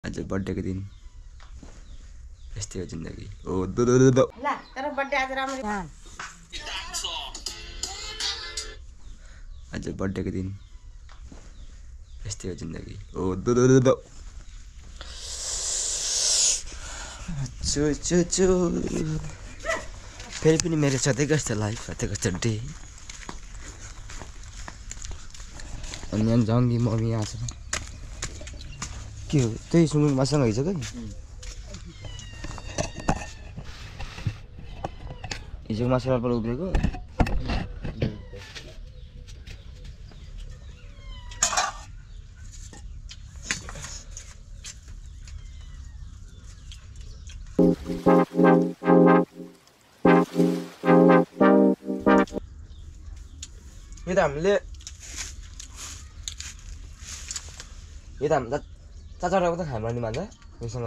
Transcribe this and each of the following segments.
आज बर्थडे को दिन यस्तै हो जिन्दगी ओ दो दो दो दो ल तर बर्थडे आज राम्रो आज बर्थडे को दिन यस्तै हो जिन्दगी ओ दो दो दो दो चो चो चो फेरि पनि मेरो सधैँको जस्तो लाइफ सधैँको जस्तो डे अनि यहाँ जङ्गी मम्मी यहाँ छ के हो त्यही सुँगुर मासँग हिजो कि हिजोको मासु पर उब्रेको यो त हामीले चाचाको त खानु नि मान्छ योसँग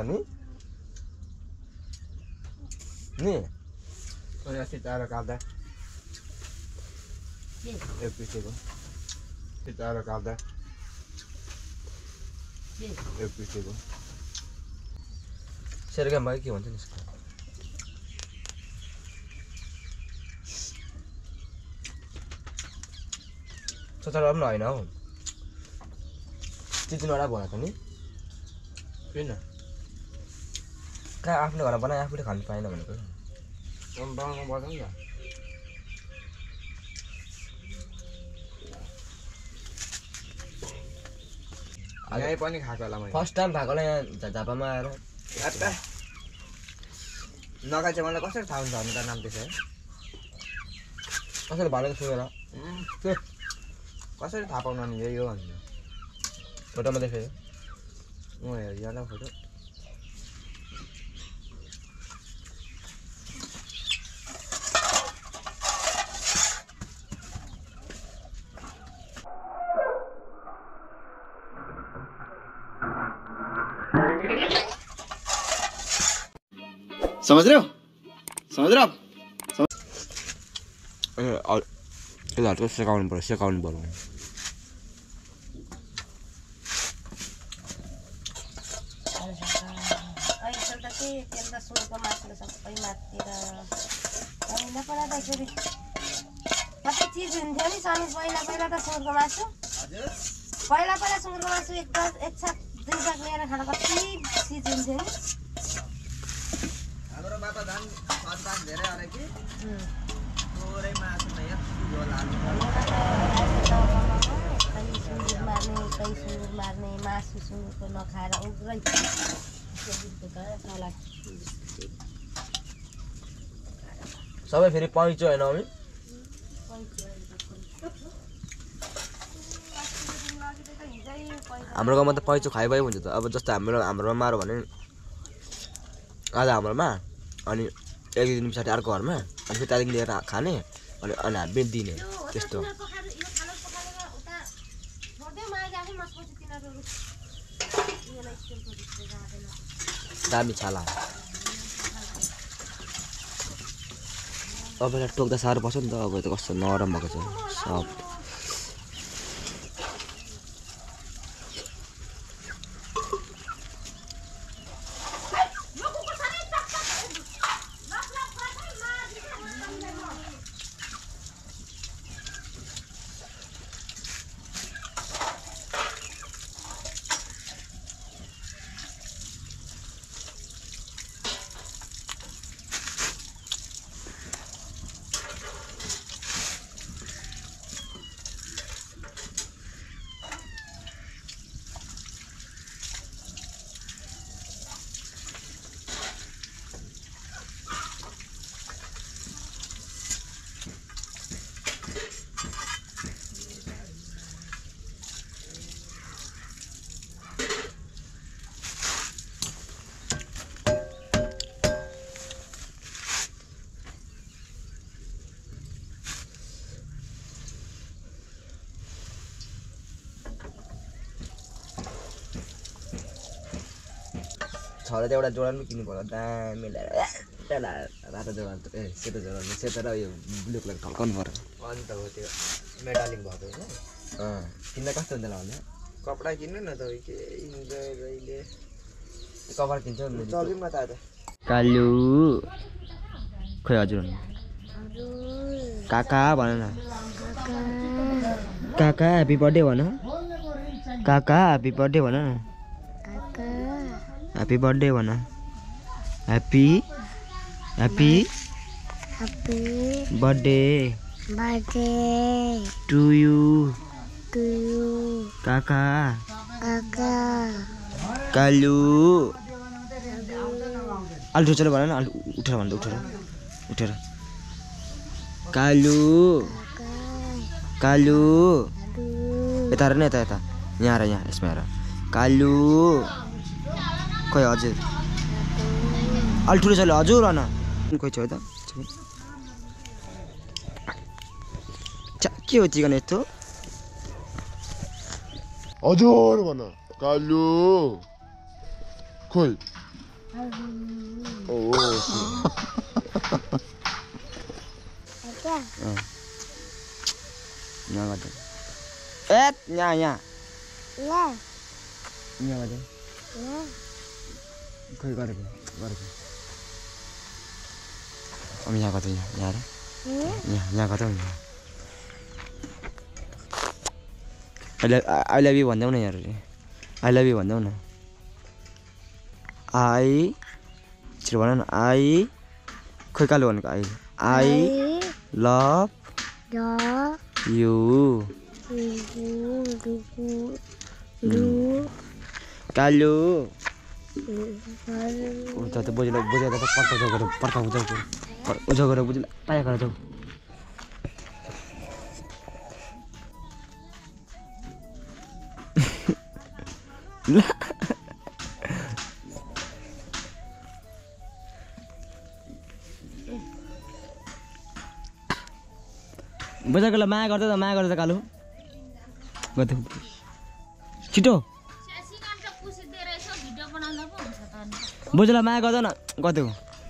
नि अस्ति चारो काट्दा एक पिसेको चारो काट्दा एक पिसेको सेरगाम भयो के भन्छ नि यसको चाचाको पनि होइन हौ तिनवटा भयो त नि किन कहाँ आफ्नो घरमा बनाए आफूले खानु पाएन भनेको बनाउनु पर्छ नि त यहीँ पनि खाएको होला मैले फर्स्ट टाइम भएको होला यहाँ झापामा आएर नगाई चाहिँ मलाई कसरी थाहा हुन्छ भने त नाम त्यसो है कसैले भनेको सुनेर कसरी थाहा पाउनु नि यही हो भन्नु फोटोमा देखेँ हेर फोटो समझ रहे हो यसलाई सेकाउनु पर्यो तेलका सुँगुरको मासुले सबै माथितिर पहिला पहिला त यसरी कति चिज हुन्थ्यो नि सनी पहिला त सुँगुरको मासु पहिला सुँगुरको मासु एक साथ दुई साथ लिएर खाँदा कति चिज हुन्थ्यो नि हाम्रो बाबा धान धेरै अरे कि थोरै मासुमा यति झोल हाल्नु सुँगुर मार्ने मासु सुँगुरको नखाएर उग्रै सबै फेरि पैँचो होइन हामी हाम्रो गाउँमा त पैँचो खाइ भयो हुन्छ त अब जस्तो हाम्रोमा मारो भने आज हाम्रोमा अनि एक दिन पछाडि अर्को घरमा अनि फेरि त्यहाँदेखि लिएर खाने अनि हामी दिने त्यस्तो दामी छाला तपाईँलाई टोक्दा साह्रो पर्छ नि त अब त कस्तो नरम भएको छ सब छले त एउटा जोडान पनि किन्नु पर्यो दामी रातो जोडान सेतो जोडान सेतो र यो ब्लू कलर खल्काउनु पर्यो अन्त हो त्यो मेटालिक भएको होइन किन्दा कस्तो हुन्छ होला भन्दा कपडा किन्नु न त के इन्जोय जहिले कभर किन्छ चल्दिउँ न त आज कालु खोइ हजुर काका भन न काका ह्याप्पी बर्थडे भन काका ह्याप्पी बर्थडे भन न ह्याप्पी बर्थडे भन happy happy birthday to you काका कालु अलि ठुलो भन न अलि उठेर भन्छ उठेर कालु कालु यता हेर न यता यहाँ हेर यहाँ यसमा हेर कालु खोइ हजुर अलि ठुलो छ हजुर भन खोइ छ त के हो चिकन यस्तो हजुर भन कालु खोइ ओ यहाँ गर्दा ए यहाँ यहाँ गर्दा खोइ गरेको अब यहाँ गर्दा यहाँ यहाँ गर्दा आई लभ यु भन्दैौ न यहाँ आई लभ यु भन्दैौ न आई छिटो भन न आई खोइ कालो भनेको आई लभ यु कालु उता त बुझेर पड्काउँछ गरेर बुझेर पाया गरेर जाऊ बजारकोलाई माया गर्छ त कालु गर्दै छिटो बोजूलाई माया गर्दा न गरिदेऊ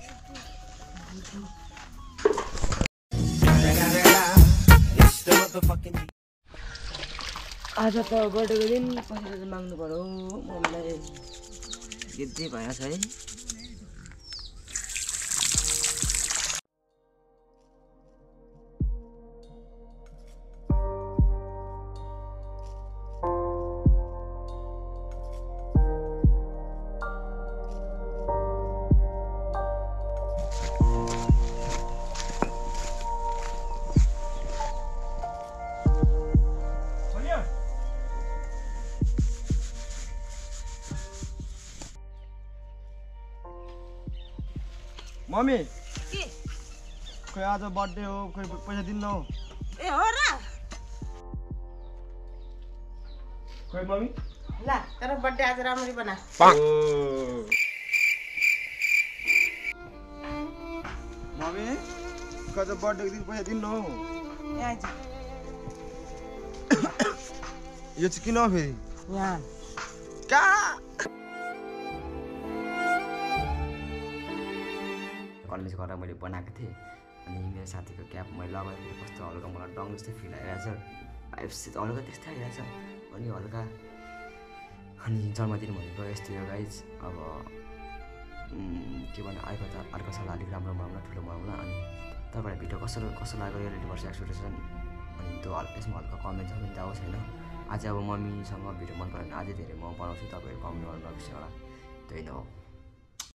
आज त बर्थडेको दिन पैसा माग्नु पर्यो मम्मीलाई गिद्दै भएछ है मम्मी के खोइ आज बर्थडे हो खोइ पैसा दिन्न हो ए हो र खोइ मम्मी ल तर बर्थडे आज राम्ररी बना मम्मी आज बर्थडेको दिन पैसा दिन्न हो यहाँ यो चाहिँ किन हो फेरि यहाँ कहाँ कलेज गरेर मैले बनाएको थिएँ अनि मेरो साथीको क्याप मैले लगाएर कस्तो हल्का मलाई डङ जस्तै फिल आइरहेछ आइएफसी त हल्का त्यस्तै आइरहेछ अनि हल्का अनि जन्मदिन भनेको यस्तो हो गाइज अब के भन्नु अर्को साल अलिक राम्रो मनाउला ठुलो मनाउला अनि तपाईँलाई भिडियो कस्तो लाग्यो रियालिटी भर्सेस एक्सपेक्टेसन अनि त्यो यसमा हल्का कमेन्ट छ भने जाओस् होइन आज अब मम्मीसँग भिडियो मन पऱ्यो भने अझै धेरै म बनाउँछु तपाईँहरू कमेन्ट गर्नु नबिर्सिनु होला त्यही नै हो